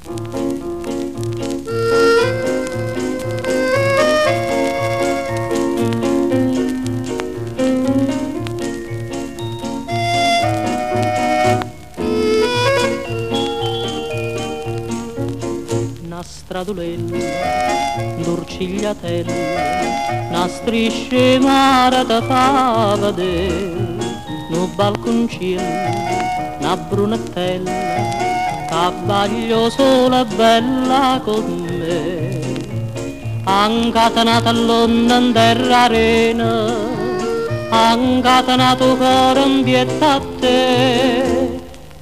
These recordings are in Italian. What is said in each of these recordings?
Stradolella, d'orcigliatella, una striscia mare da fa vedere, un balconcino, una brunettella, cabbaglio sola bella con me, ancatenata a Londra terra arena, ancatenato cuore in pietà a te,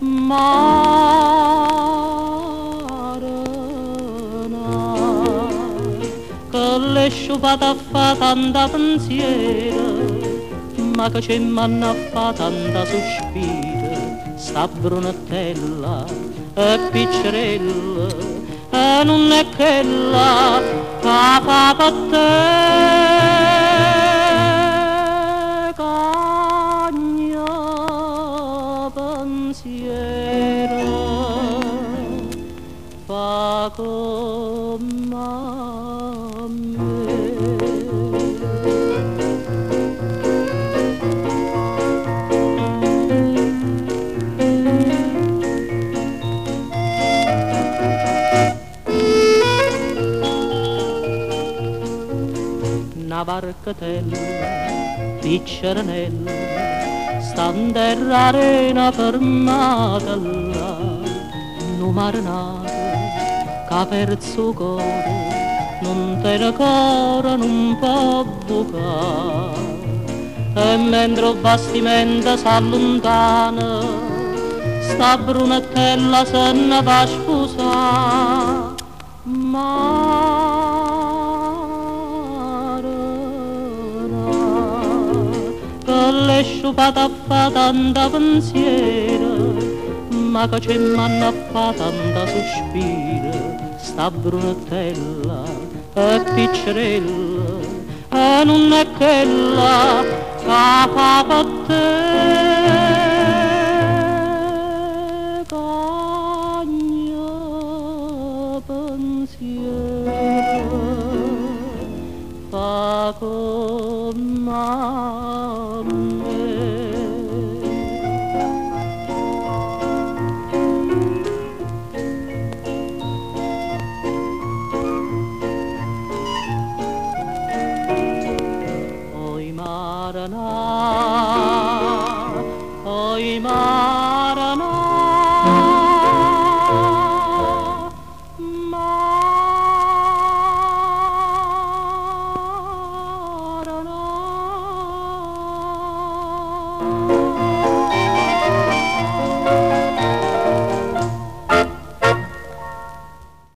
le sciupate a fa tanta pensiero, ma che c'è manna a fa tanta sospiro, sta brunettella e piccerella, e non è quella che fa per te, cagna pensiero, fa come una barcatella picceranella sta in terra arena fermata là, un marinato che perso cuore non te ne cuore non può bucare, e mentre il bastimento s'allontana sta brunettella se ne va a sposare, le sciupate a fa tanta pensiero, ma che c'è manna a fa tanta sospiro, sta brunettella e piccerella, e non è quella che fa per te, cagna pensiero, fa come